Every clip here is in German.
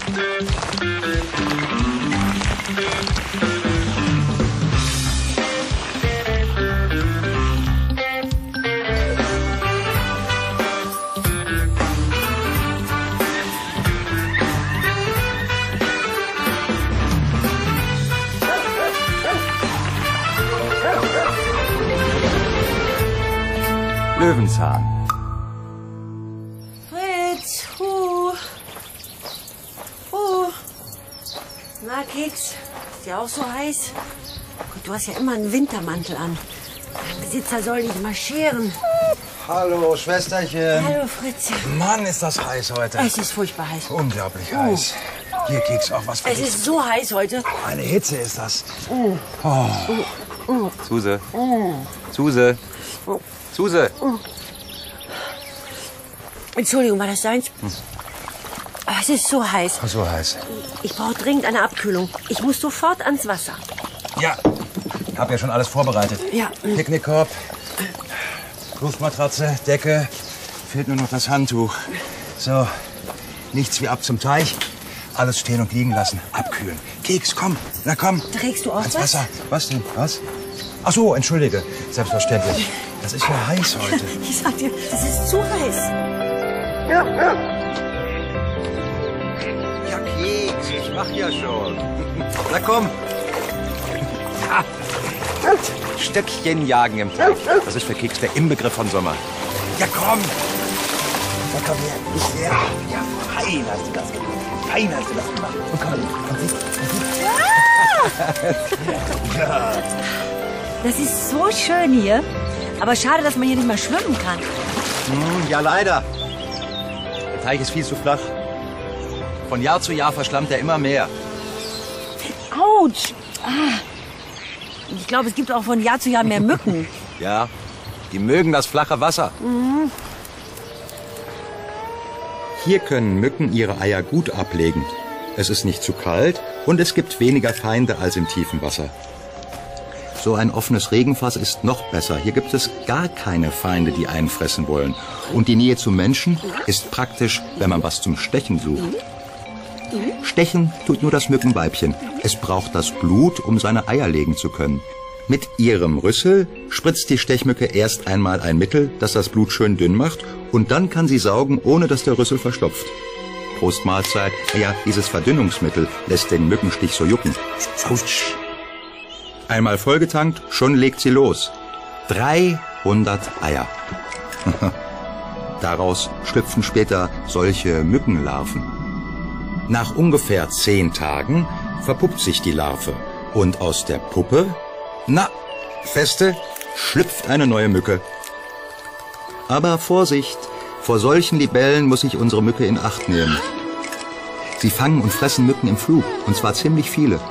Löwenzahn. Fritz, Na, Keks, ist ja auch so heiß? Gut, du hast ja immer einen Wintermantel an. Dein Besitzer soll dich mal scheren. Hallo, Schwesterchen. Hallo, Fritz. Mann, ist das heiß heute. Es ist furchtbar heiß. Unglaublich heiß. Hier, Keks, auch was für Es ist so heiß heute. eine Hitze ist das. Suse. Suse. Suse. Entschuldigung, war das deins? Aber es ist so heiß. So heiß. Ich brauche dringend eine Abkühlung. Ich muss sofort ans Wasser. Ja, hab ja schon alles vorbereitet. Ja. Picknickkorb, Luftmatratze, Decke. Fehlt nur noch das Handtuch. So, nichts wie ab zum Teich. Alles stehen und liegen lassen. Abkühlen. Keks, komm. Na komm. Trägst du auch Ans was? Wasser. Was denn? Was? Ach so, entschuldige. Selbstverständlich. Das ist ja heiß heute. Ich sag dir, das ist zu heiß. Ja, Keks, ich mach ja schon. Na komm. Ja. Stöckchen jagen im Teich. Das ist für Keks der Inbegriff von Sommer. Ja, komm. Na komm her. Ich her. Ja, fein hast du das gemacht. Fein hast du das gemacht. Und komm, Ja. Das ist so schön hier. Aber schade, dass man hier nicht mal schwimmen kann. Ja, leider. Der Teich ist viel zu flach. Von Jahr zu Jahr verschlammt er immer mehr. Autsch. Ich glaube, es gibt auch von Jahr zu Jahr mehr Mücken. Ja, die mögen das flache Wasser. Hier können Mücken ihre Eier gut ablegen. Es ist nicht zu kalt und es gibt weniger Feinde als im tiefen Wasser. So ein offenes Regenfass ist noch besser. Hier gibt es gar keine Feinde, die einen fressen wollen. Und die Nähe zum Menschen ist praktisch, wenn man was zum Stechen sucht. Stechen tut nur das Mückenweibchen. Es braucht das Blut, um seine Eier legen zu können. Mit ihrem Rüssel spritzt die Stechmücke erst einmal ein Mittel, das das Blut schön dünn macht, und dann kann sie saugen, ohne dass der Rüssel verstopft. Prost Mahlzeit. Ja, dieses Verdünnungsmittel lässt den Mückenstich so jucken. Autsch. Einmal vollgetankt, schon legt sie los. 300 Eier. Daraus schlüpfen später solche Mückenlarven. Nach ungefähr 10 Tagen verpuppt sich die Larve. Und aus der Puppe, feste, schlüpft eine neue Mücke. Aber Vorsicht, vor solchen Libellen muss sich unsere Mücke in Acht nehmen. Sie fangen und fressen Mücken im Flug, und zwar ziemlich viele.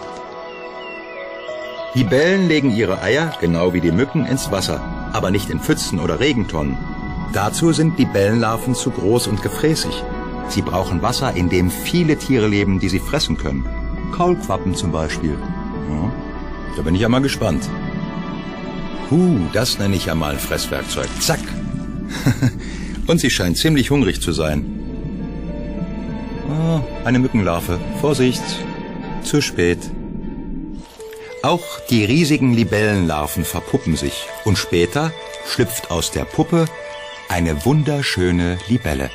Libellen legen ihre Eier, genau wie die Mücken, ins Wasser, aber nicht in Pfützen oder Regentonnen. Dazu sind Libellenlarven zu groß und gefräßig. Sie brauchen Wasser, in dem viele Tiere leben, die sie fressen können. Kaulquappen zum Beispiel. Ja, da bin ich ja mal gespannt. Das nenne ich ja mal ein Fresswerkzeug. Zack. Und sie scheint ziemlich hungrig zu sein. Eine Mückenlarve. Vorsicht. Zu spät. Auch die riesigen Libellenlarven verpuppen sich. Und später schlüpft aus der Puppe eine wunderschöne Libelle.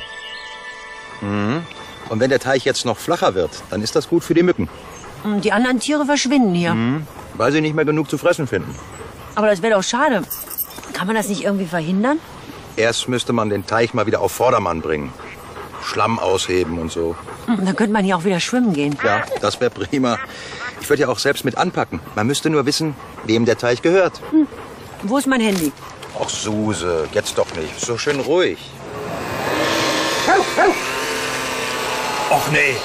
Und wenn der Teich jetzt noch flacher wird, dann ist das gut für die Mücken. Die anderen Tiere verschwinden hier. Weil sie nicht mehr genug zu fressen finden. Aber das wäre doch schade. Kann man das nicht irgendwie verhindern? Erst müsste man den Teich mal wieder auf Vordermann bringen. Schlamm ausheben und so. Dann könnte man hier auch wieder schwimmen gehen. Ja, das wäre prima. Ich würde ja auch selbst mit anpacken. Man müsste nur wissen, wem der Teich gehört. Wo ist mein Handy? Ach, Suse, jetzt doch nicht. So schön ruhig. Och, nee.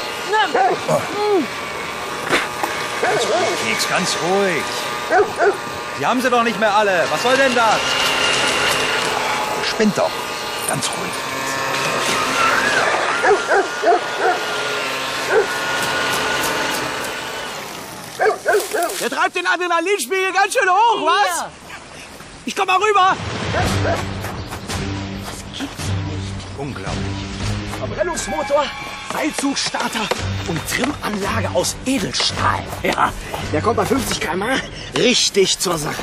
Ganz ruhig, Keks, ganz ruhig. Die haben sie doch nicht mehr alle. Was soll denn das? Spinnt doch. Ganz ruhig. Der treibt den Adrenalinspiegel ganz schön hoch, was? Ich komm mal rüber. Das gibt's doch nicht. Unglaublich. Verbrennungsmotor Seilzugstarter und Trimmanlage aus Edelstahl. Ja, der kommt bei 50 km/h richtig zur Sache.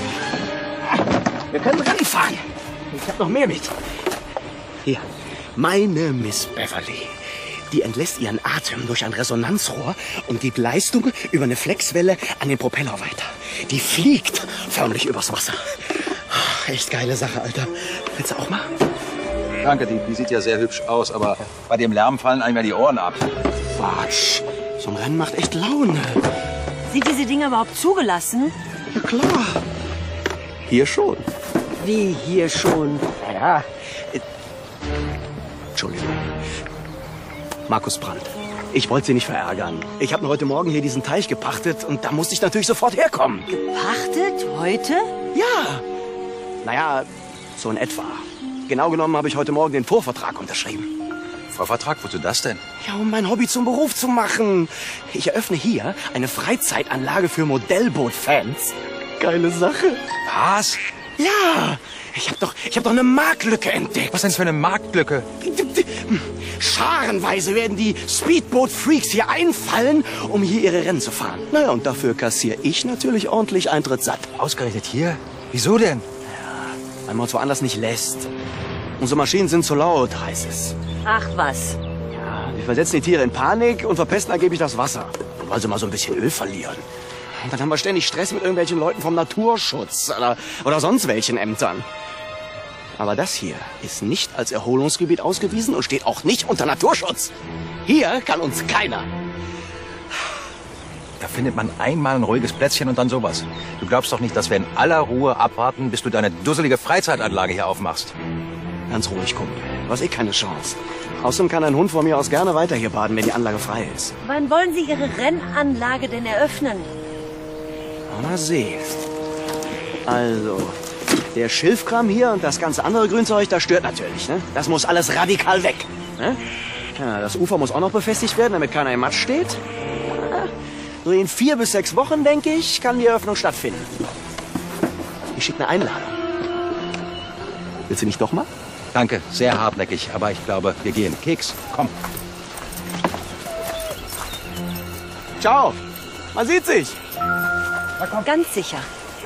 Wir können Rennen fahren. Ich habe noch mehr mit. Hier, meine Miss Beverly. Die entlässt ihren Atem durch ein Resonanzrohr und gibt Leistung über eine Flexwelle an den Propeller weiter. Die fliegt förmlich übers Wasser. Echt geile Sache, Alter. Willst du auch mal? Danke, die sieht ja sehr hübsch aus, aber bei dem Lärm fallen einem ja die Ohren ab. Quatsch. So ein Rennen macht echt Laune. Sind diese Dinger überhaupt zugelassen? Ja, klar. Hier schon. Wie hier schon? Ja. Entschuldigung. Markus Brandt. Ich wollte Sie nicht verärgern. Ich habe heute Morgen hier diesen Teich gepachtet und da musste ich natürlich sofort herkommen. Gepachtet? Heute? Ja. Naja, so in etwa. Genau genommen habe ich heute Morgen den Vorvertrag unterschrieben. Vorvertrag? Wozu das denn? Ja, um mein Hobby zum Beruf zu machen. Ich eröffne hier eine Freizeitanlage für Modellboot-Fans. Geile Sache. Was? Ja, ich hab doch eine Marktlücke entdeckt. Was denn für eine Marktlücke? Scharenweise werden die Speedboat-Freaks hier einfallen, um hier ihre Rennen zu fahren. Naja, und dafür kassiere ich natürlich ordentlich Eintritt satt. Ausgerechnet hier? Wieso denn? Weil man uns woanders nicht lässt. Unsere Maschinen sind zu laut, heißt es. Ach was. Ja, wir versetzen die Tiere in Panik und verpesten angeblich das Wasser. Weil sie mal so ein bisschen Öl verlieren. Und dann haben wir ständig Stress mit irgendwelchen Leuten vom Naturschutz oder sonst welchen Ämtern. Aber das hier ist nicht als Erholungsgebiet ausgewiesen und steht auch nicht unter Naturschutz. Hier kann uns keiner. Da findet man einmal ein ruhiges Plätzchen und dann sowas. Du glaubst doch nicht, dass wir in aller Ruhe abwarten, bis du deine dusselige Freizeitanlage hier aufmachst. Ganz ruhig, Kumpel. Du hast eh keine Chance. Außerdem kann ein Hund von mir aus gerne weiter hier baden, wenn die Anlage frei ist. Wann wollen Sie Ihre Rennanlage denn eröffnen? Mal sehen. Also, der Schilfkram hier und das ganze andere Grünzeug, das stört natürlich. Ne? Das muss alles radikal weg. Ne? Ja, das Ufer muss auch noch befestigt werden, damit keiner im Matsch steht. Ja, so in 4 bis 6 Wochen, denke ich, kann die Eröffnung stattfinden. Ich schicke eine Einladung. Willst du nicht doch mal? Danke, sehr hartnäckig, aber ich glaube, wir gehen. Keks, komm. Ciao. Man sieht sich. Ganz sicher.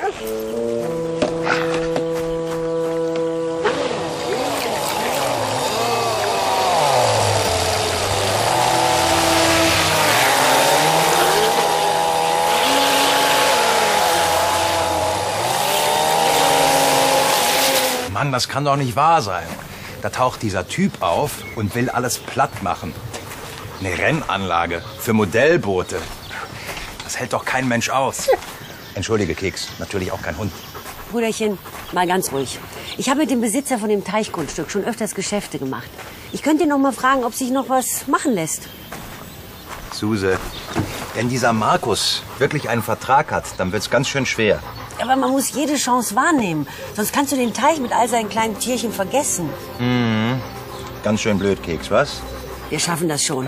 Mann, das kann doch nicht wahr sein. Da taucht dieser Typ auf und will alles platt machen. Eine Rennanlage für Modellboote. Das hält doch kein Mensch aus. Entschuldige, Keks, natürlich auch kein Hund. Brüderchen, mal ganz ruhig. Ich habe mit dem Besitzer von dem Teichgrundstück schon öfters Geschäfte gemacht. Ich könnte ihn noch mal fragen, ob sich noch was machen lässt. Suse, wenn dieser Markus wirklich einen Vertrag hat, dann wird's ganz schön schwer. Aber man muss jede Chance wahrnehmen. Sonst kannst du den Teich mit all seinen kleinen Tierchen vergessen. Mhm. Ganz schön blöd, Keks, was? Wir schaffen das schon.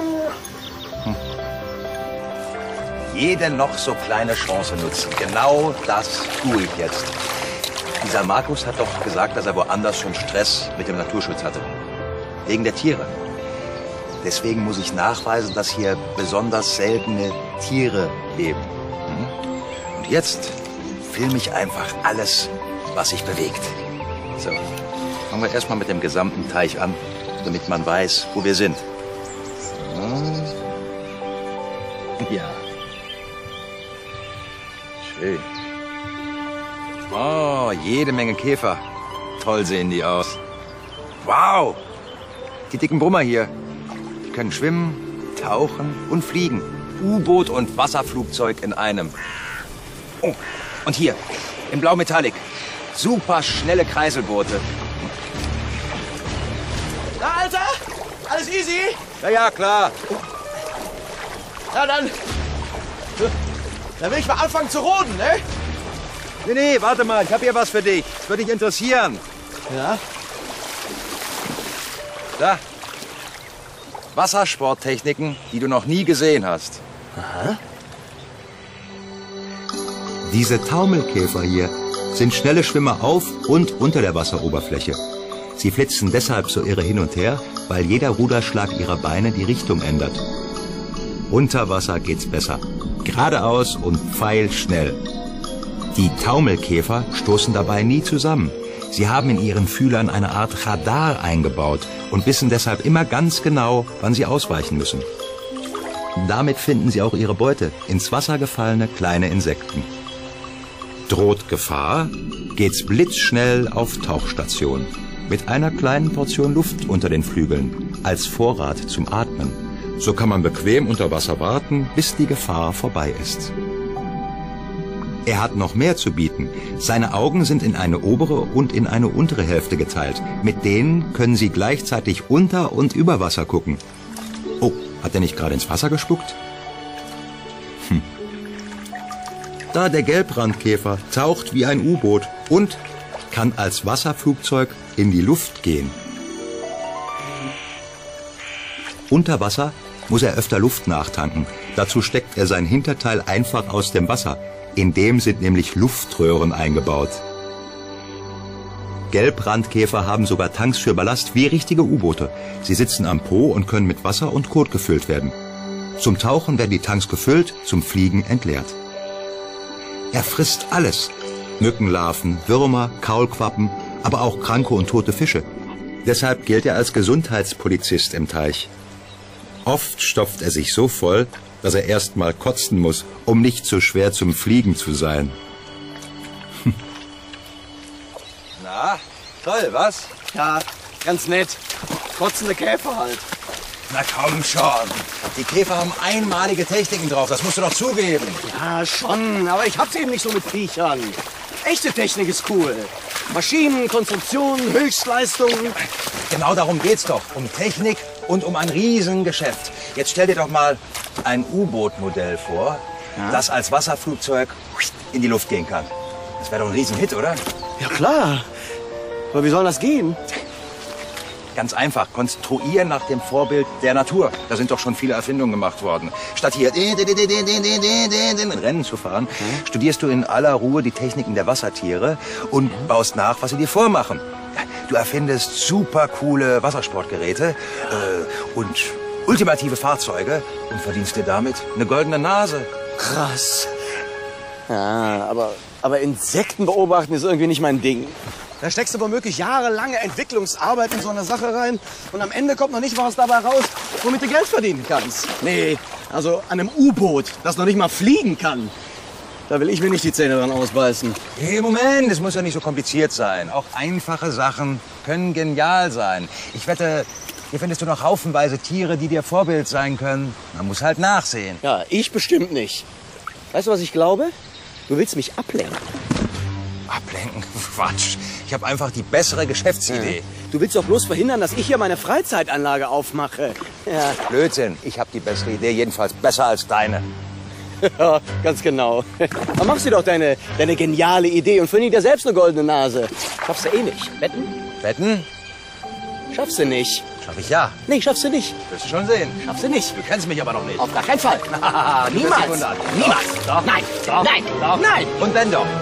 Jede noch so kleine Chance nutzen. Genau das tue ich jetzt. Dieser Markus hat doch gesagt, dass er woanders schon Stress mit dem Naturschutz hatte. Wegen der Tiere. Deswegen muss ich nachweisen, dass hier besonders seltene Tiere leben. Und jetzt filme ich einfach alles, was sich bewegt. So, fangen wir erstmal mit dem gesamten Teich an, damit man weiß, wo wir sind. So. Ja. Schön. Oh, jede Menge Käfer. Toll sehen die aus. Wow! Die dicken Brummer hier. Die können schwimmen, tauchen und fliegen. U-Boot und Wasserflugzeug in einem. Oh, und hier, in Blau Metallic. Super schnelle Kreiselboote. Na, Alter? Alles easy? Ja, klar. Na dann. Dann will ich mal anfangen zu roden, ne? Nee, warte mal, ich habe hier was für dich. Das würde dich interessieren. Ja? Da. Wassersporttechniken, die du noch nie gesehen hast. Aha. Diese Taumelkäfer hier sind schnelle Schwimmer auf und unter der Wasseroberfläche. Sie flitzen deshalb so irre hin und her, weil jeder Ruderschlag ihrer Beine die Richtung ändert. Unter Wasser geht's besser. Geradeaus und pfeilschnell. Die Taumelkäfer stoßen dabei nie zusammen. Sie haben in ihren Fühlern eine Art Radar eingebaut und wissen deshalb immer ganz genau, wann sie ausweichen müssen. Damit finden sie auch ihre Beute, ins Wasser gefallene kleine Insekten. Droht Gefahr, geht's blitzschnell auf Tauchstation. Mit einer kleinen Portion Luft unter den Flügeln, als Vorrat zum Atmen. So kann man bequem unter Wasser warten, bis die Gefahr vorbei ist. Er hat noch mehr zu bieten. Seine Augen sind in eine obere und in eine untere Hälfte geteilt. Mit denen können Sie gleichzeitig unter und über Wasser gucken. Oh, hat er nicht gerade ins Wasser gespuckt? Da der Gelbrandkäfer taucht wie ein U-Boot und kann als Wasserflugzeug in die Luft gehen. Unter Wasser muss er öfter Luft nachtanken. Dazu steckt er sein Hinterteil einfach aus dem Wasser. In dem sind nämlich Luftröhren eingebaut. Gelbrandkäfer haben sogar Tanks für Ballast wie richtige U-Boote. Sie sitzen am Po und können mit Wasser und Kot gefüllt werden. Zum Tauchen werden die Tanks gefüllt, zum Fliegen entleert. Er frisst alles. Mückenlarven, Würmer, Kaulquappen, aber auch kranke und tote Fische. Deshalb gilt er als Gesundheitspolizist im Teich. Oft stopft er sich so voll, dass er erst mal kotzen muss, um nicht zu schwer zum Fliegen zu sein. Na, toll, was? Ja, ganz nett. Kotzende Käfer halt. Na komm schon. Die Käfer haben einmalige Techniken drauf, das musst du doch zugeben. Ja, schon, aber ich hab's eben nicht so mit Viechern. Echte Technik ist cool. Maschinen, Konstruktionen, Höchstleistungen. Genau darum geht's doch. Um Technik und um ein Riesengeschäft. Jetzt stell dir doch mal ein U-Boot-Modell vor, das als Wasserflugzeug in die Luft gehen kann. Das wäre doch ein Riesenhit, oder? Ja, klar. Aber wie soll das gehen? Ganz einfach, konstruieren nach dem Vorbild der Natur. Da sind doch schon viele Erfindungen gemacht worden. Statt hier Rennen zu fahren, studierst du in aller Ruhe die Techniken der Wassertiere und baust nach, was sie dir vormachen. Du erfindest super coole Wassersportgeräte und ultimative Fahrzeuge und verdienst dir damit eine goldene Nase. Krass. Ja, aber Insekten beobachten ist irgendwie nicht mein Ding. Da steckst du womöglich jahrelange Entwicklungsarbeit in so eine Sache rein und am Ende kommt noch nicht was dabei raus, womit du Geld verdienen kannst. Nee, also an einem U-Boot, das noch nicht mal fliegen kann. Da will ich mir nicht die Zähne dran ausbeißen. Hey, Moment, es muss ja nicht so kompliziert sein. Auch einfache Sachen können genial sein. Ich wette, hier findest du noch haufenweise Tiere, die dir Vorbild sein können. Man muss halt nachsehen. Ja, ich bestimmt nicht. Weißt du, was ich glaube? Du willst mich ablenken. Ablenken? Quatsch. Ich habe einfach die bessere Geschäftsidee. Ja. Du willst doch bloß verhindern, dass ich hier meine Freizeitanlage aufmache. Ja. Blödsinn. Ich habe die bessere Idee, jedenfalls besser als deine. Ja, ganz genau. Dann machst du doch deine geniale Idee und verdien dir selbst eine goldene Nase. Schaffst du eh nicht. Wetten? Wetten? Schaffst du nicht. Schaff ich ja. Nee, schaffst du nicht. Wirst du schon sehen. Schaffst du nicht. Du kennst mich aber noch nicht. Auf gar keinen Fall. Niemals. Niemals. Doch. Nein. Doch. Nein. Doch. Nein. Und wenn doch.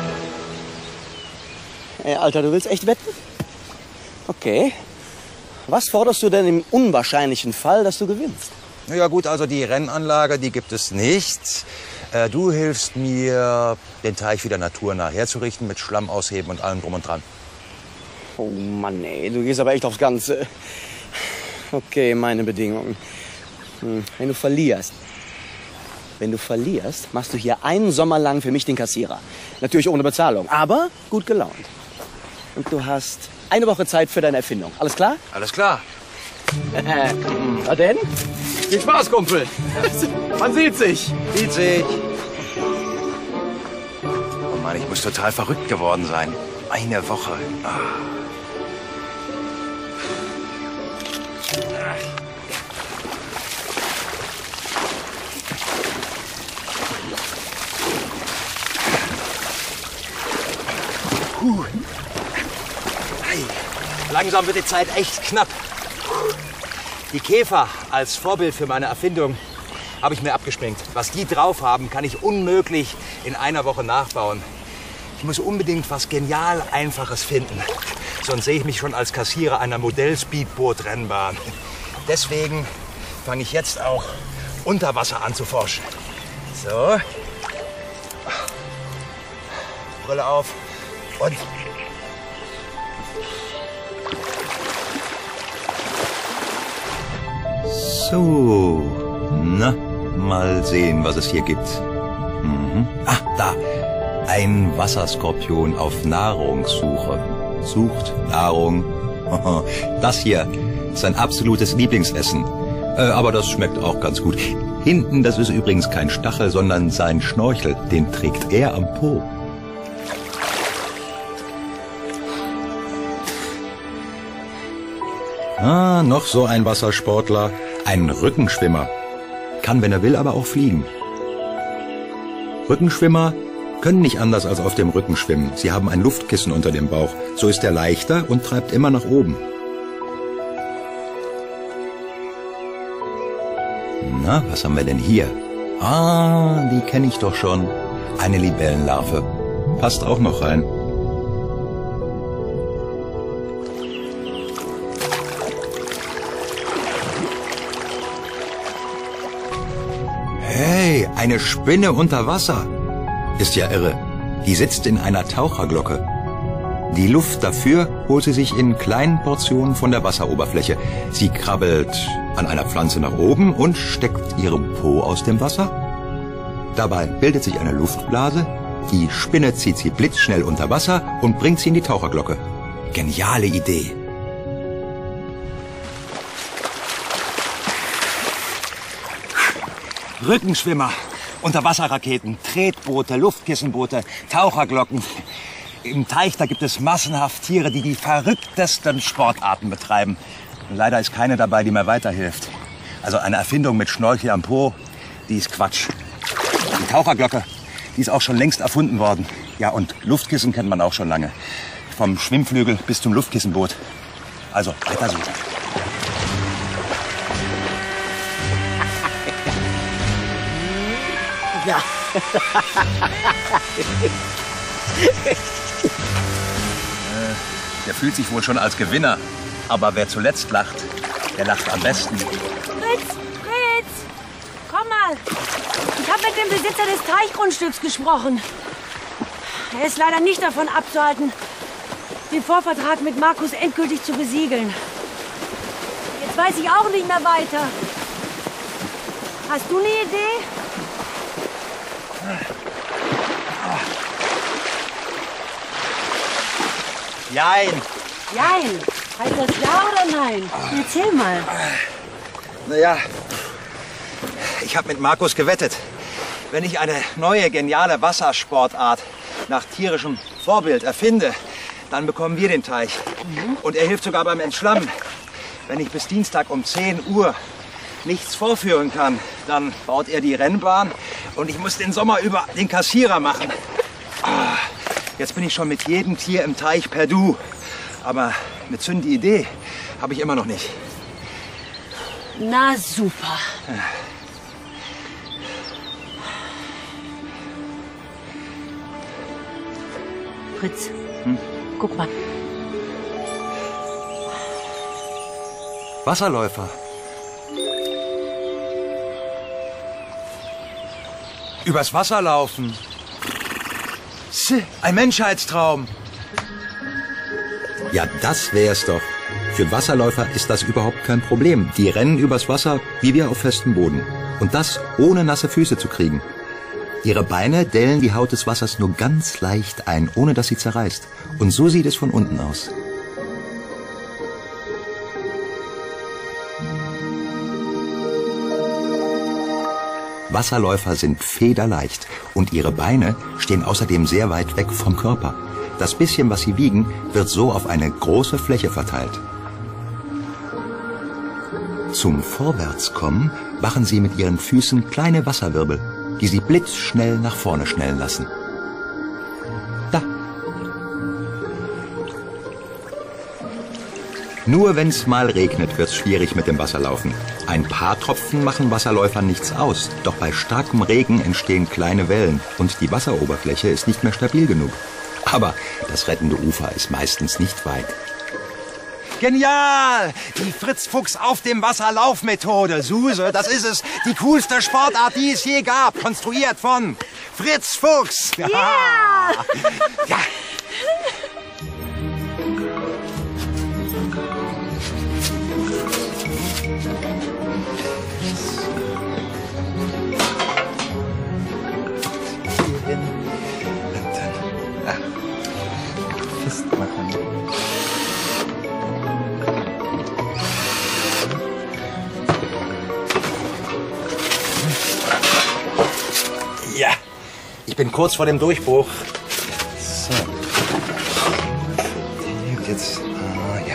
Ey, Alter, du willst echt wetten? Okay. Was forderst du denn im unwahrscheinlichen Fall, dass du gewinnst? Na ja gut, also die Rennanlage, die gibt es nicht. Du hilfst mir, den Teich wieder naturnah herzurichten, mit Schlamm ausheben und allem drum und dran. Oh Mann, ey, du gehst aber echt aufs Ganze. Okay, meine Bedingungen. Wenn du verlierst, machst du hier einen Sommer lang für mich den Kassierer. Natürlich ohne Bezahlung, aber gut gelaunt. Und du hast eine Woche Zeit für deine Erfindung. Alles klar? Alles klar. Na denn? Viel Spaß, Kumpel. Man sieht sich. Sieht sich. Oh Mann, ich muss total verrückt geworden sein. Eine Woche. Langsam wird die Zeit echt knapp. Die Käfer als Vorbild für meine Erfindung habe ich mir abgesprengt. Was die drauf haben, kann ich unmöglich in einer Woche nachbauen. Ich muss unbedingt was genial Einfaches finden. Sonst sehe ich mich schon als Kassierer einer Modell-Speedboot-Rennbahn. Deswegen fange ich jetzt auch unter Wasser an zu forschen. So. Brille auf und... So, na, mal sehen, was es hier gibt. Ah, da. Ein Wasserskorpion auf Nahrungssuche. Sucht Nahrung. Das hier ist sein absolutes Lieblingsessen. Aber das schmeckt auch ganz gut. Hinten, das ist übrigens kein Stachel, sondern sein Schnorchel. Den trägt er am Po. Ah, noch so ein Wassersportler. Ein Rückenschwimmer. Kann, wenn er will, aber auch fliegen. Rückenschwimmer können nicht anders als auf dem Rücken schwimmen. Sie haben ein Luftkissen unter dem Bauch. So ist er leichter und treibt immer nach oben. Na, was haben wir denn hier? Ah, die kenne ich doch schon. Eine Libellenlarve. Passt auch noch rein. Hey, eine Spinne unter Wasser. Ist ja irre. Die sitzt in einer Taucherglocke. Die Luft dafür holt sie sich in kleinen Portionen von der Wasseroberfläche. Sie krabbelt an einer Pflanze nach oben und steckt ihren Po aus dem Wasser. Dabei bildet sich eine Luftblase. Die Spinne zieht sie blitzschnell unter Wasser und bringt sie in die Taucherglocke. Geniale Idee. Rückenschwimmer, Unterwasserraketen, Tretboote, Luftkissenboote, Taucherglocken. Im Teich, da gibt es massenhaft Tiere, die die verrücktesten Sportarten betreiben. Und leider ist keine dabei, die mir weiterhilft. Also eine Erfindung mit Schnorchel am Po, die ist Quatsch. Die Taucherglocke, die ist auch schon längst erfunden worden. Ja, und Luftkissen kennt man auch schon lange. Vom Schwimmflügel bis zum Luftkissenboot. Also, weitersuchen. Ja. Der fühlt sich wohl schon als Gewinner. Aber wer zuletzt lacht, der lacht am besten. Fritz, komm mal. Ich habe mit dem Besitzer des Teichgrundstücks gesprochen. Er ist leider nicht davon abzuhalten, den Vorvertrag mit Markus endgültig zu besiegeln. Jetzt weiß ich auch nicht mehr weiter. Hast du eine Idee? Jein. Jein. Heißt das ja oder nein? Erzähl mal. Naja, ich habe mit Markus gewettet. Wenn ich eine neue, geniale Wassersportart nach tierischem Vorbild erfinde, dann bekommen wir den Teich. Und er hilft sogar beim Entschlammen. Wenn ich bis Dienstag um 10 Uhr nichts vorführen kann, dann baut er die Rennbahn und ich muss den Sommer über den Kassierer machen. Jetzt bin ich schon mit jedem Tier im Teich per Du. Aber eine zündende Idee habe ich immer noch nicht. Na super. Fritz, guck mal. Wasserläufer. Übers Wasser laufen. Ein Menschheitstraum. Ja, das wär's doch. Für Wasserläufer ist das überhaupt kein Problem. Die rennen übers Wasser wie wir auf festem Boden. Und das ohne nasse Füße zu kriegen. Ihre Beine dellen die Haut des Wassers nur ganz leicht ein, ohne dass sie zerreißt. Und so sieht es von unten aus. Wasserläufer sind federleicht und ihre Beine stehen außerdem sehr weit weg vom Körper. Das bisschen, was sie wiegen, wird so auf eine große Fläche verteilt. Zum Vorwärtskommen machen sie mit ihren Füßen kleine Wasserwirbel, die sie blitzschnell nach vorne schnellen lassen. Da. Nur wenn's mal regnet, wird's schwierig mit dem Wasserlaufen. Ein paar Tropfen machen Wasserläufern nichts aus, doch bei starkem Regen entstehen kleine Wellen und die Wasseroberfläche ist nicht mehr stabil genug. Aber das rettende Ufer ist meistens nicht weit. Genial! Die Fritz-Fuchs-auf-dem-Wasser-Laufmethode. Suse, das ist es. Die coolste Sportart, die es je gab. Konstruiert von Fritz Fuchs. Yeah! Ja. Festmachen. Ja, ich bin kurz vor dem Durchbruch. So. Und jetzt, ja.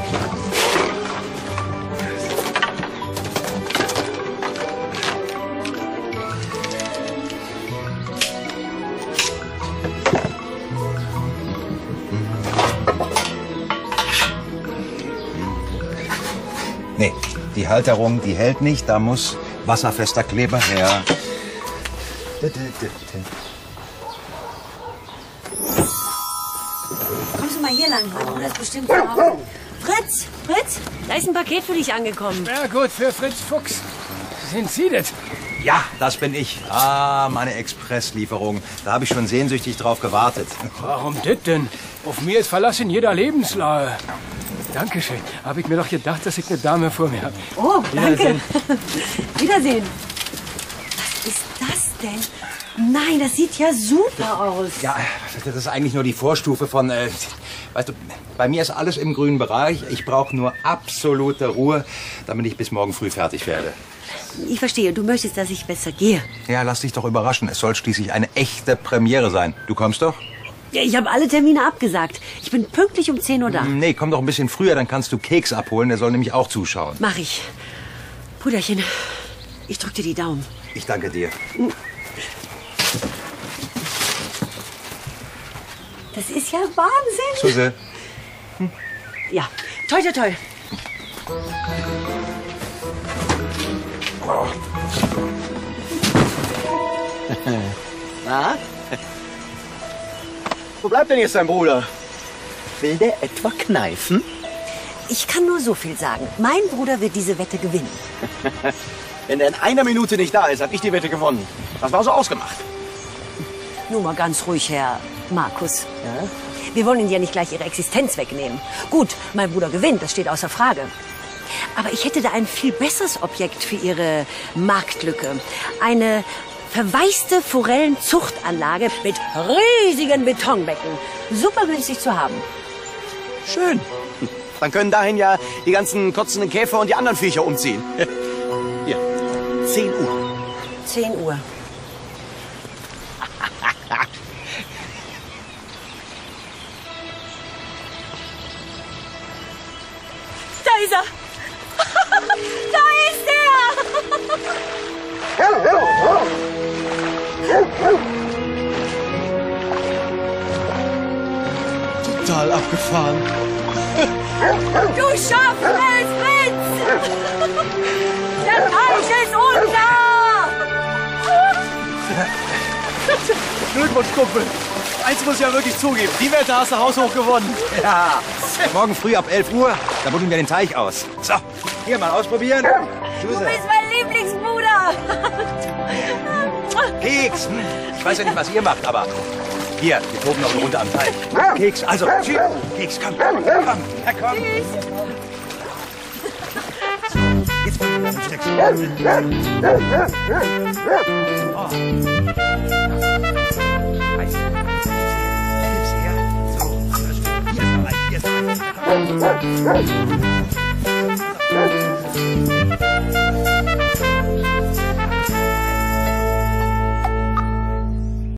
Nee, die Halterung, die hält nicht. Da muss wasserfester Kleber her. Kommst du mal hier lang, mein Bruder ist bestimmt zu Hause. Fritz, Fritz, da ist ein Paket für dich angekommen. Ja gut, für Fritz Fuchs. Sind Sie das? Ja, das bin ich. Ah, meine Expresslieferung. Da habe ich schon sehnsüchtig drauf gewartet. Warum das denn? Auf mir ist Verlass in jeder Lebenslage. Dankeschön. Habe ich mir doch gedacht, dass ich eine Dame vor mir habe. Oh, danke. Wiedersehen. Wiedersehen. Was ist das denn? Nein, das sieht ja super aus. Ja, das ist eigentlich nur die Vorstufe von... weißt du, bei mir ist alles im grünen Bereich. Ich brauche nur absolute Ruhe, damit ich bis morgen früh fertig werde. Ich verstehe, du möchtest, dass ich besser gehe. Ja, lass dich doch überraschen. Es soll schließlich eine echte Premiere sein. Du kommst doch? Ja, ich habe alle Termine abgesagt. Ich bin pünktlich um 10 Uhr da. Nee, komm doch ein bisschen früher, dann kannst du Keks abholen. Der soll nämlich auch zuschauen. Mach ich. Brüderchen, ich drück dir die Daumen. Ich danke dir. Das ist ja Wahnsinn. Suse. Ja, toi, toi, toi. Na? Wo bleibt denn jetzt dein Bruder? Will der etwa kneifen? Ich kann nur so viel sagen. Mein Bruder wird diese Wette gewinnen. Wenn er in einer Minute nicht da ist, habe ich die Wette gewonnen. Das war so ausgemacht. Nur mal ganz ruhig, Herr Markus. Ja? Wir wollen Ihnen ja nicht gleich Ihre Existenz wegnehmen. Gut, mein Bruder gewinnt, das steht außer Frage. Aber ich hätte da ein viel besseres Objekt für Ihre Marktlücke. Eine verwaiste Forellenzuchtanlage mit riesigen Betonbecken. Super günstig zu haben. Schön. Dann können dahin ja die ganzen kotzenden Käfer und die anderen Viecher umziehen. Hier, 10 Uhr. 10 Uhr. Da ist er! Da ist er! Total abgefahren. Du schaffst es, Fritz! Der Teich ist unter! Glückwunsch, Kumpel. Eins muss ich ja wirklich zugeben. Die Wette hast du haushoch gewonnen. Ja, morgen früh ab 11 Uhr, da buddeln wir den Teich aus. So, hier mal ausprobieren. Du bist mein Lieblingsbruder! Keks. Ich weiß ja nicht, was ihr macht, aber hier, wir toben noch eine Runde am Teich. Keks, also, Keks, komm, komm. Ja, komm. Jetzt ein Stückchen. Oh. Gib's her. So, hier ist noch ein, hier ist noch ein.